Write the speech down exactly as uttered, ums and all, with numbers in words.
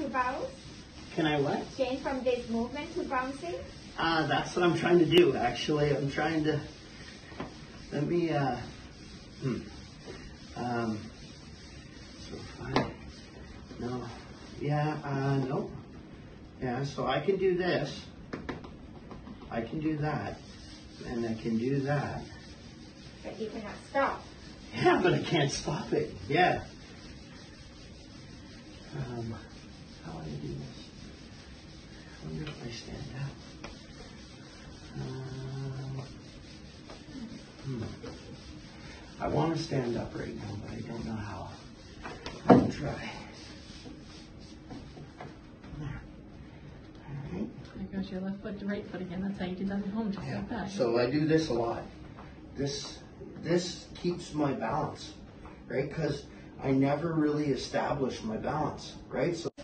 bounce? Can I what? Change from this movement to bouncing? Uh, that's what I'm trying to do, actually. I'm trying to, let me, uh, hmm. Um, so if I, no, yeah, uh, no. Yeah, so I can do this. I can do that. And I can do that. But you cannot stop. Yeah, but I can't stop it. Yeah. Um, how do I do this? I wonder if I stand up. Um, hmm. I want to stand up right now, but I don't know how. I'll try. There. All right. There goes your left foot to right foot again. That's how you do that at home, just Yeah. like that. So I do this a lot. This this keeps my balance, right? Because I never really establish my balance, right? So